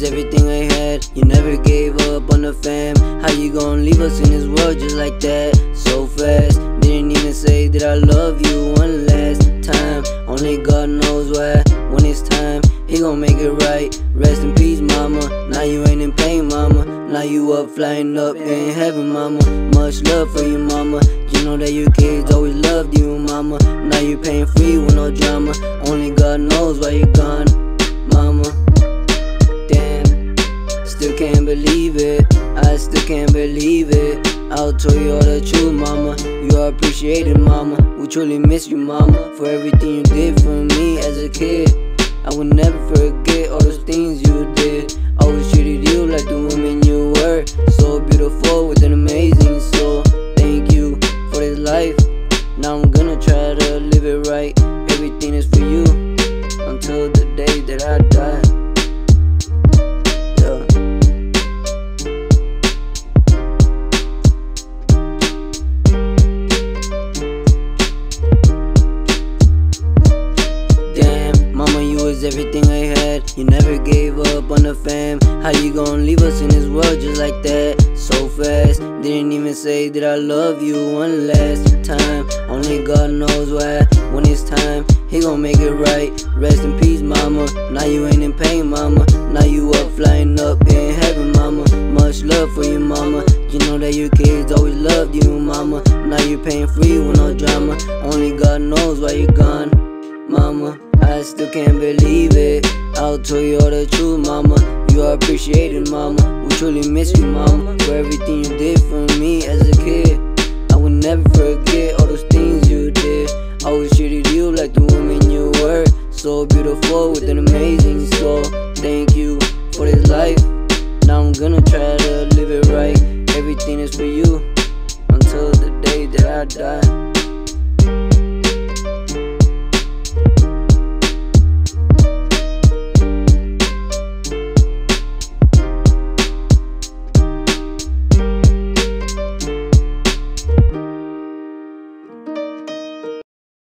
was everything I had. You never gave up on the fam. How you gonna leave us in this world just like that? So fast, didn't even say that I love you one last time. Only God knows why. When it's time, He gon' make it right. Rest in peace, mama. Now you ain't in pain, mama. Now you up, flying up in heaven, mama. Much love for you, mama. You know that your kids always loved you, mama. Now you paying free with no drama. Only God knows why you're gone, mama. Damn, still can't believe it. I still can't believe it. I'll tell you all the truth, mama. You are appreciated, mama. We truly miss you, mama, for everything you did for me as a kid. I will never forget all those things you did. Always treated you like the woman you were. So beautiful with an amazing soul. Thank you for this life. Now I'm gonna try to live it right. Everything is for you until the day that I die. Everything I had, you never gave up on the fam. How you gonna leave us in this world just like that? So fast, didn't even say that I love you one last time. Only God knows why. When it's time, He gon' make it right. Rest in peace, mama. Now you ain't in pain, mama. Now you up, flying up in heaven, mama. Much love for you, mama. You know that your kids always loved you, mama. Now you paying free with no drama. Only God knows why you're gone, mama. I still can't believe it. I'll tell you all the truth, mama. You are appreciated, mama. We truly miss you, mama, for everything you did for me as a kid. I will never forget all those things you did. Always treated you like the woman you were. So beautiful with an amazing soul. Thank you for this life. Now I'm gonna try to live it right. Everything is for you until the day that I die.